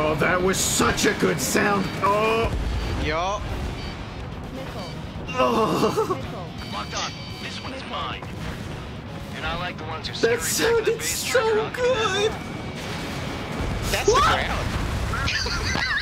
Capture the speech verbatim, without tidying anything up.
Oh, that was such a good sound. Oh. Yo. Oh. Locked on. This one is mine. And I like the ones who That sounded so good. That's the ground.